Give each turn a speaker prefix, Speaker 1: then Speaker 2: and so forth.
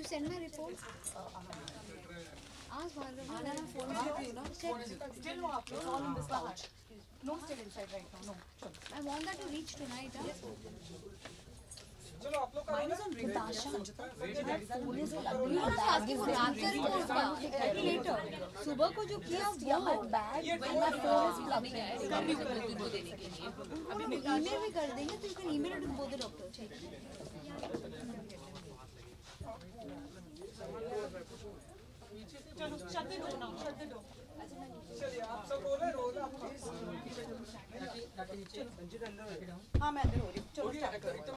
Speaker 1: send my report? Ask Bhargav. Phone
Speaker 2: Still no upload. All in this pouch. No still inside right now. No.
Speaker 1: I want that to reach tonight.
Speaker 2: Yes.
Speaker 3: चलो आप लोग का
Speaker 2: Mine is on Natasha. My phone is ugly.
Speaker 1: Later. सुबह को जो किया
Speaker 2: My bag. My phone is plugged in.
Speaker 1: email भी कर देंगे तो you can email it to both the doctors.
Speaker 2: चलो shut the door now. Shut the door.
Speaker 3: चलिए आप सब रोल आप प्लीज
Speaker 2: हाँ मैं अंदर हो रही हूँ. चलो start करो.